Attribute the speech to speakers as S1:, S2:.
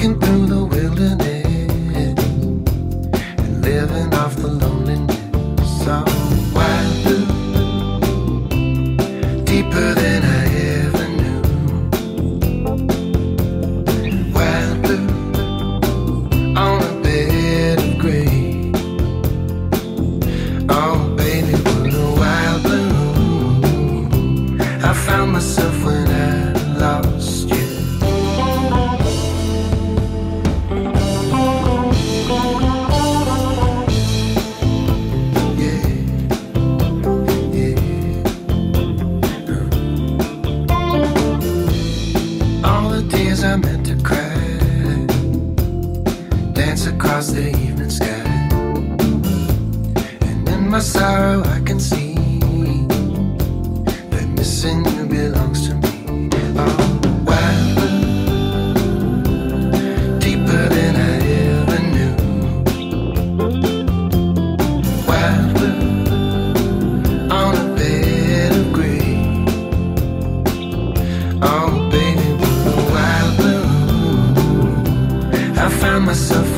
S1: walking through the wilderness and living off the loneliness. So wild blue, deeper than I ever knew. Wild blue, on a bed of gray. Oh baby, what a wild blue. I found myself when I lost you. I meant to cry, dance across the evening sky, and in my sorrow I can see that missing you belongs to me. Oh, wild blue, deeper than I ever knew. Wild blue, on a bed of gray. Oh baby, I found myself